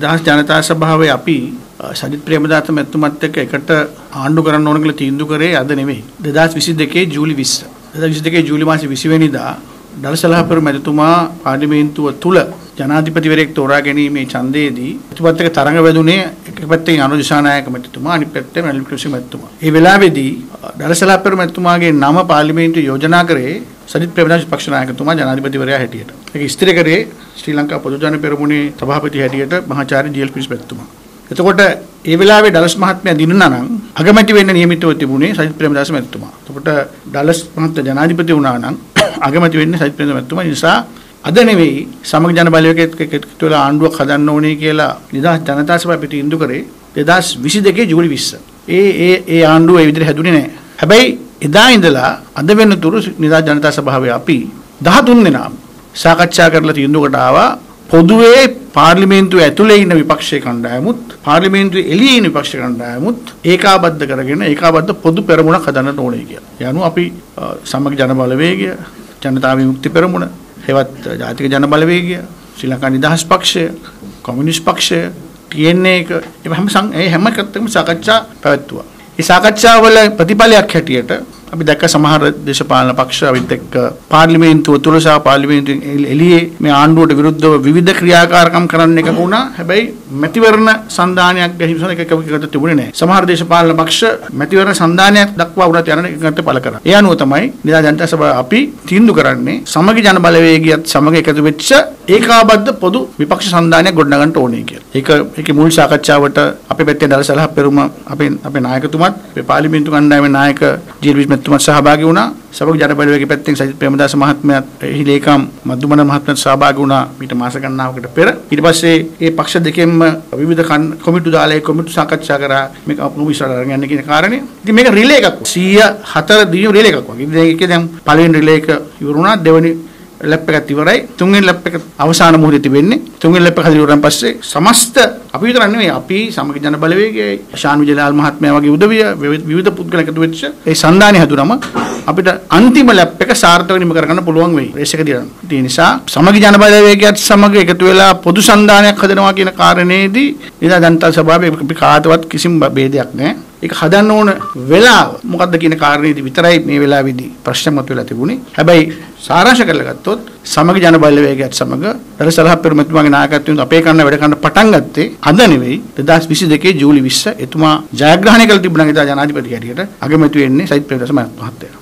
නිදහස් ජනතා සභාවේ අපි සජිත් ප්‍රේමදාස මැතිතුමත් එක්ක එකට ආණ්ඩු කරන්න ඕන කියලා තීන්දුව කරේ අද නෙවෙයි. 2022 ජූලි 20. 2022 ජූලි මාසේ 20 වෙනිදා දලසලහපුර මැතිතුමා පාර්ලිමේන්තුව තුල ජනාධිපතිවරයෙක් තෝරා ගැනීමේ ඡන්දයේදී ප්‍රතිපත්තික තරඟ වැදුනේ එක පැත්තෙන් අනුර දිසානායක මැතිතුමා අනිත් පැත්තෙන් රනිල් වික්‍රමසිංහ මැතිතුමා. මේ වෙලාවේදී දලසලහපුර මැතිතුමාගේ නම පාර්ලිමේන්තුවේ යෝජනා කරේ සජිත් ප්‍රේමදාස පක්ෂ නායකතුමා ජනාධිපතිවරයා හැටියට. ඒක ස්ථිර කරේ ශ්‍රී ලංකා පොදු ජන පෙරමුණේ සභාපති හැටියට මහාචාර්ය ජී.එල්. පිරිස් මැතිතුමා. එතකොට ඒ වෙලාවේ ඩලස් මහත්මයා දිනුනා නම් අගමැති වෙන්න නියමිතව තිබුණේ සජිත් ප්‍රේමදාස මැතිතුමා. එතකොට ඩලස් මහත්මයා ජනාධිපති වුණා නම් අගමැති වෙන්නේ සජිත් ප්‍රේමදාස මැතිතුමා. නිසා අද නෙවෙයි සමග ජන බලවේගයක එකතු වෙලා ආණ්ඩුවක් හදන්න ඕනේ කියලා නිදහස් ජනතා සභාව පිට ඉන්දු කරේ 2022 ජූලි 20. ඒ ආණ්ඩුව ඒ විදිහට හැදුනේ නැහැ. හැබැයි එදා ඉඳලා අද වෙනතුරු නිදහස් ජනතා සභාවේ අපි 13 දෙනා සාකච්ඡා කරලා තීන්දුවකට ආවා පොදුවේ පාර්ලිමේන්තුවේ ඇතුලේ ඉන්න විපක්ෂයේ කණ්ඩායමුත් පාර්ලිමේන්තුවේ එළියේ ඉන්න විපක්ෂ කණ්ඩායමුත් ඒකාබද්ධ කරගෙන ඒකාබද්ධ පොදු පෙරමුණක් හදන්නට ඕනේ කියලා. ඒ අනුව අපි සමග ජන බලවේගය, ජනතා විමුක්ති පෙරමුණ, හෙවත් ජාතික ජන බලවේගය, ශ්‍රී ලංකා නිදහස් පක්ෂය, කොමියුනිස්ට් පක්ෂය, TNA එක ඒ හැම එකටම සාකච්ඡා පැවැත්තුවා. මේ සාකච්ඡාවල ප්‍රතිඵලයක් හැටියට අපි දැක්ක සමහර දේශපාලන පක්ෂ අවිත් එක්ක පාර්ලිමේන්තුව තුල සහ පාර්ලිමේන්තුවෙන් එළියේ මේ ආණ්ඩුවට විරුද්ධව විවිධ ක්‍රියාකාරකම් කරන්න එකක වුණා. හැබැයි මැතිවරණ සංධානයක් ගැනීම එකකට තිබුණේ නැහැ. සමහර දේශපාලන පක්ෂ මැතිවරණ සංධානයක් දක්වා උනත් යන එකට පළ කරා. ඒ අනුව තමයි නිදහස් ජනතා සභාව අපි තීන්දුව කරන්නේ සමගි ජන බලවේගයත් සමග එකතු වෙච්ච ඒකාබද්ධ පොදු විපක්ෂ සංධානයක් ගොඩනගන්න ඕනේ කියලා. ඒකේ මුල් සාකච්ඡාවට අපේ පැත්තේ දලසලහ පෙරුම අපේ නායකතුමත් අපේ පාර්ලිමේන්තු කණ්ඩායමේ නායක ජී.එල්. මැතිතුමත් සහභාගී වුණා. සමග ජන බලවේගයේ පැත්තෙන් සජිත් ප්‍රේමදාස මහත්මයාත් එහි ලේකම් මද්දුමන මහත්මයාත් සහභාගී වුණා ඊට මාස ගණනාවකට පෙර. ඊට පස්සේ මේ පක්ෂ දෙකෙන්ම විවිධ කොමිටු දාලා කොමිටු සාකච්ඡා කරා මේක අපු ඉස්සරහට අරගෙන යන්න කියන කාරණේ. ඉතින් මේක රිලේ එකක්. 104 දින රිලේ එකක් වගේ. ඉතින් ඒකේ දැන් පළවෙනි රිලේ එක ඉවරුණා. දෙවෙනි ලැප් එකත් ඉවරයි. තුන්වෙනි ලැප් එක අවසාන මොහොතේ තිබෙන්නේ. තුන්වෙනි ලැප් එක හදිලා ඉවරන් පස්සේ සමස්ත අපි විතර නෙවෙයි අපි සමග ජන බලවේගයේ ශාන් විජේලාල් මහත්මයා වගේ උදවිය විවිධ පුද්ගලයන් එකතු වෙච්ච ඒ සන්ධානය හැදුනම අපිට අන්තිම ලැප් එක සාර්ථකව නිම කරගන්න පුළුවන් වෙයි. රේස් එක දිරන. ඒ නිසා සමග ජන බලවේගයත් සමග එකතු වෙලා පොදු සන්ධානයක් හදනවා කියන කාරණේදී නිදහස් ජනතා සභාවේ අපි කාටවත් කිසිම ભેදයක් නැහැ. ඒක හදන්න ඕන වෙලාව මොකක්ද කියන කාරණේදී විතරයි මේ වෙලාවේදී ප්‍රශ්න මතුවලා තිබුණේ. හැබැයි සාරාංශ කරලා ගත්තොත් සමග ජන බලවේගයත් සමග දලසලහපුර මැතිතුමාගේ නායකත්වයෙන් අපේ කරන වැඩ කරන්න පටන් ගත්තේ අද නෙවෙයි 2022 ජූලි 20 එතුමා ජයග්‍රහණය කළ තිබුණා. ජනාධිපති හැටියට අගමැති වෙන්නේ සජිත් ප්‍රේමදාස මහත්මයා.